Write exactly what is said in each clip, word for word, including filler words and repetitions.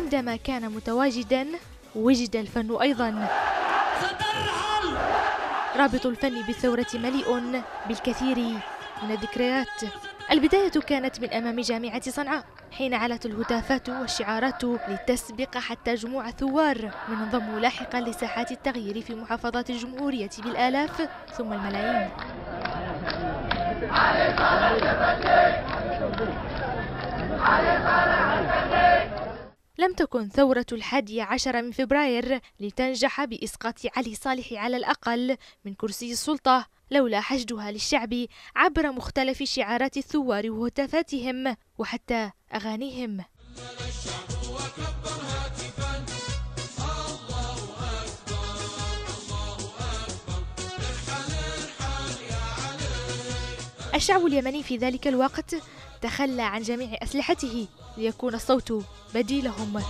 عندما كان متواجدا وجد الفن أيضا. رابط الفن بالثورة مليء بالكثير من الذكريات. البداية كانت من أمام جامعة صنعاء حين علت الهتافات والشعارات لتسبق حتى جموع الثوار، من انضموا لاحقا لساحات التغيير في محافظات الجمهورية بالآلاف ثم الملايين. لم تكن ثورة الحادي عشر من فبراير لتنجح بإسقاط علي صالح على الأقل من كرسي السلطة لولا حشدها للشعب عبر مختلف شعارات الثوار وهتافاتهم وحتى أغانيهم. الشعب اليمني في ذلك الوقت تخلى عن جميع أسلحته ليكون الصوت بديلهم.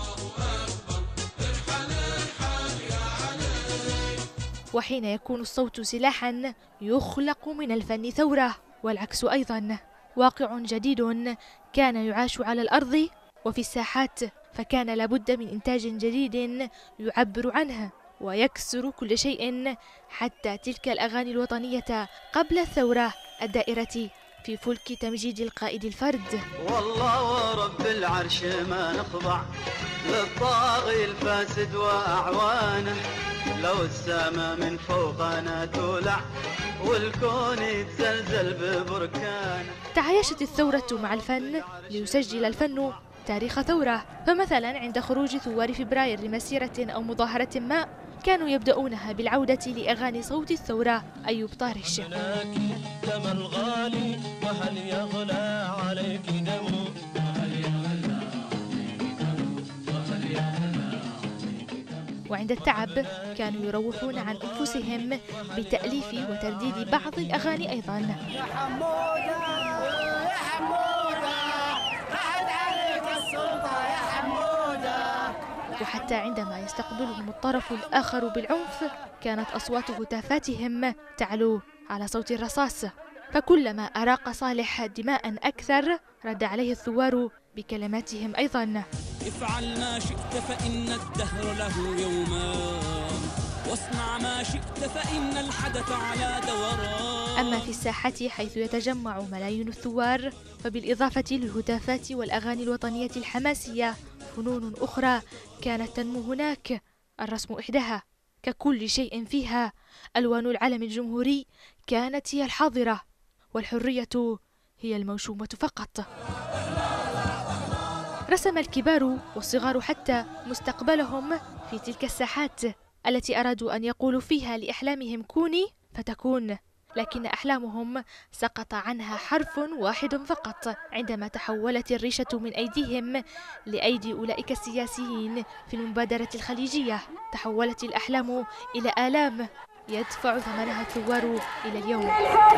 وحين يكون الصوت سلاحا يخلق من الفن ثورة، والعكس أيضا. واقع جديد كان يعاش على الأرض وفي الساحات، فكان لابد من إنتاج جديد يعبر عنه ويكسر كل شيء، حتى تلك الأغاني الوطنية قبل الثورة الدائرة في فلك تمجيد القائد الفرد. والله ورب العرش ما نخضع للطاغي الفاسد وأعوانه، لو السما من فوقنا تولع والكون يتزلزل ببركانه. تعايشت الثورة مع الفن ليسجل الفن تاريخ ثورة، فمثلا عند خروج ثوار فبراير لمسيرة أو مظاهرة ما كانوا يبدأونها بالعودة لأغاني صوت الثورة أيوب طارش. وعند التعب كانوا يروحون عن أنفسهم بتأليف وترديد بعض الأغاني أيضا. يا حمودة يا حمودة راحت عليك السلطة يا حمودة. وحتى عندما يستقبلهم الطرف الآخر بالعنف كانت أصوات هتافاتهم تعلو على صوت الرصاص، فكلما أراق صالح دماء أكثر رد عليه الثوار بكلماتهم أيضا. افعل ما شئت فإن الدهر له يومان، واصنع ما شئت فإن الحدث على دوران. أما في الساحات حيث يتجمع ملايين الثوار، فبالإضافة للهتافات والأغاني الوطنية الحماسية فنون أخرى كانت تنمو هناك، الرسم إحداها. ككل شيء فيها ألوان العلم الجمهوري كانت هي الحاضرة، والحرية هي الموشومة فقط. رسم الكبار والصغار حتى مستقبلهم في تلك الساحات التي أرادوا أن يقولوا فيها لأحلامهم كوني فتكون، لكن أحلامهم سقط عنها حرف واحد فقط عندما تحولت الريشة من أيديهم لأيدي أولئك السياسيين في المبادرة الخليجية. تحولت الأحلام إلى آلام يدفع ثمنها الثوار إلى اليوم.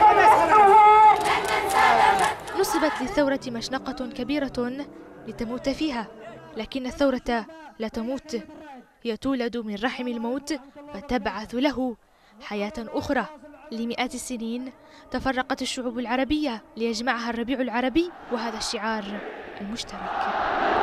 نصبت للثورة مشنقة كبيرة لتموت فيها، لكن الثورة لا تموت، هي تولد من رحم الموت فتبعث له حياة أخرى. لمئات السنين تفرقت الشعوب العربية ليجمعها الربيع العربي، وهذا الشعار المشترك.